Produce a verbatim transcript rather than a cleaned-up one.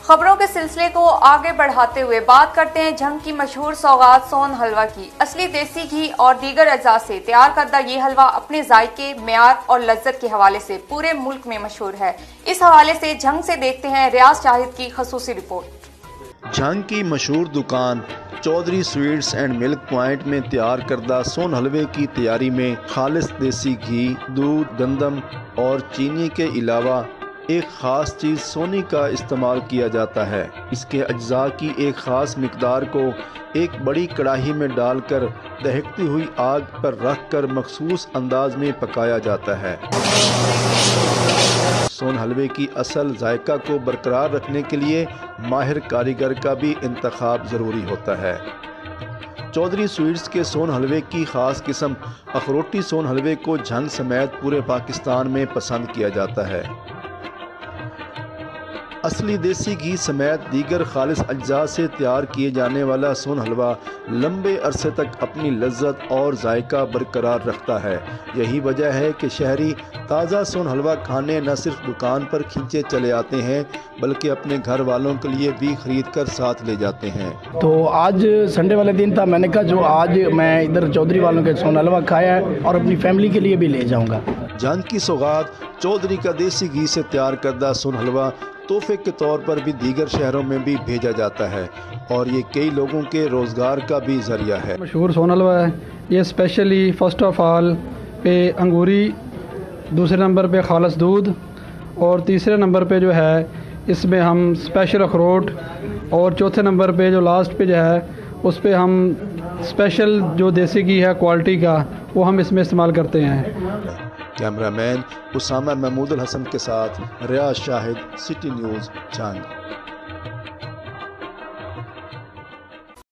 خبروں کے سلسلے کو آگے بڑھاتے ہوئے بات کرتے ہیں جھنگ کی مشہور سوغات سون حلوہ کی۔ اصلی دیسی گھی اور دیگر اجزاء سے تیار کردہ یہ حلوہ اپنے ذائقے، معیار اور لذت کے حوالے سے پورے ملک میں مشہور ہے۔ اس حوالے سے جھنگ سے دیکھتے ہیں ریاض شاہد کی خصوصی رپورٹ۔ جھنگ کی مشہور دکان Chaudhry sweets and Malik point میں تیار کردہ سون حلوے کی تیاری میں خالص دیسی گھی، دودھ، گندم اور چینی کے علاوہ ایک خاص چیز سونی کا استعمال کیا جاتا ہے۔ اس کے اجزاء کی ایک خاص مقدار کو ایک بڑی کڑاہی میں ڈال کر دہکتی ہوئی آگ پر رکھ کر مخصوص انداز میں پکایا جاتا ہے۔ سون حلوے کی اصل ذائقہ کو برقرار رکھنے کے لیے ماہر کاریگر کا بھی انتخاب ضروری ہوتا ہے۔ چودھری سویٹس کے سون حلوے کی خاص قسم اخروٹی سون حلوے کو جھنگ سمیت پورے پاکستان میں پسند کیا جاتا ہے۔ اصلی دیسی گھی سمیت دیگر خالص اجزاء سے تیار کیے جانے والا سون حلوہ لمبے عرصے تک اپنی لذت اور ذائقہ برقرار رکھتا ہے۔ یہی وجہ ہے کہ شہری تازہ سون حلوہ کھانے نہ صرف دکان پر کھینچے چلے آتے ہیں بلکہ اپنے گھر والوں کے لیے بھی خرید کر ساتھ لے جاتے ہیں۔ تو آج سنڈے والے دن تھا، میں نے کہا جو آج میں ادھر چودھری والوں کے سون حلوہ کھایا ہے اور اپنی فیملی کے لیے بھی لے جاؤں گا۔ جھنگ کی سوغات چودھری کا دیسی گھی سے تیار کردہ سون حلوہ تحفے کے طور پر بھی دیگر شہروں میں بھی بھیجا جاتا ہے اور یہ کئی لوگوں کے روزگار کا بھی ذریعہ ہے۔ مشہور سون حلوہ ہے یہ، اسپیشلی فرسٹ آف آل پہ انگوری، دوسرے نمبر پہ خالص دودھ اور تیسرے نمبر پہ جو ہے اس میں ہم اسپیشل اخروٹ اور چوتھے نمبر پہ جو لاسٹ پہ جو ہے اس پہ ہم اسپیشل جو دیسی گھی ہے کوالٹی کا وہ ہم اس میں استعمال کرتے ہیں۔ کیمرہ مین اسامہ محمود الحسن کے ساتھ ریاض شاہد، سٹی نیوز، جھنگ۔